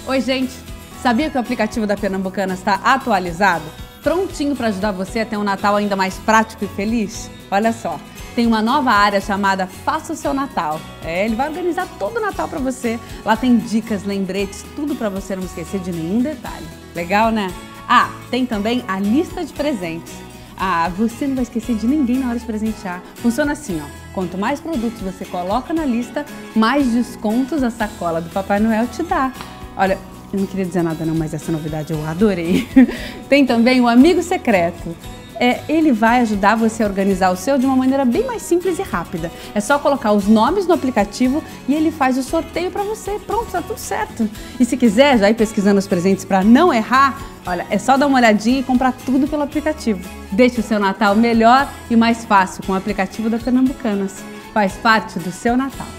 Oi, gente! Sabia que o aplicativo da Pernambucanas está atualizado? Prontinho para ajudar você a ter um Natal ainda mais prático e feliz? Olha só, tem uma nova área chamada Faça o Seu Natal. Ele vai organizar todo o Natal para você. Lá tem dicas, lembretes, tudo para você não esquecer de nenhum detalhe. Legal, né? Ah, tem também a lista de presentes. Você não vai esquecer de ninguém na hora de presentear. Funciona assim, ó. Quanto mais produtos você coloca na lista, mais descontos a sacola do Papai Noel te dá. Olha, eu não queria dizer nada não, mas essa novidade eu adorei. Tem também o Amigo Secreto. Ele vai ajudar você a organizar o seu de uma maneira bem mais simples e rápida. É só colocar os nomes no aplicativo e ele faz o sorteio para você. Pronto, tá tudo certo. E se quiser já ir pesquisando os presentes para não errar, olha, é só dar uma olhadinha e comprar tudo pelo aplicativo. Deixe o seu Natal melhor e mais fácil com o aplicativo da Pernambucanas. Faz parte do seu Natal.